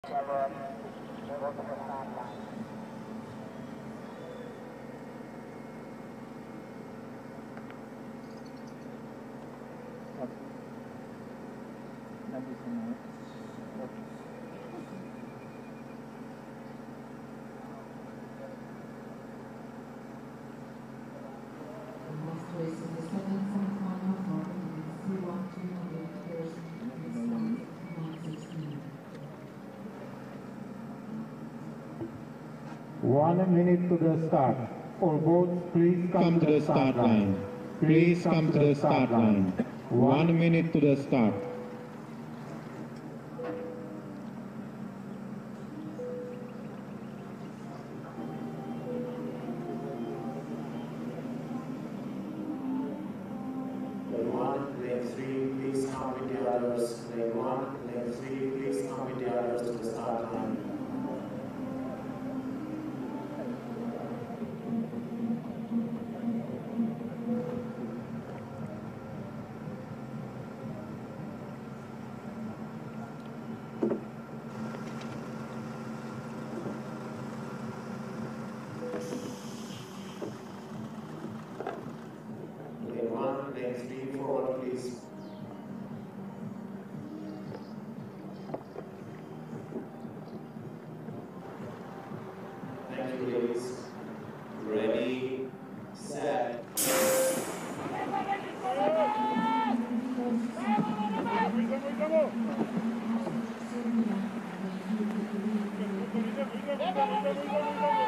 Next race is the second semi-final for the C1 200 meters in 1:16. 1 minute to the start. All boats, please Come to the start line. Please come to the start line. 1 minute to the start. Lane 1, lane 3, please come with the others. Lane 1, lane 3, please come with the others to the start line. Lane 1, lane 3, forward please. Thank you, ladies. Ready, set. Vamos,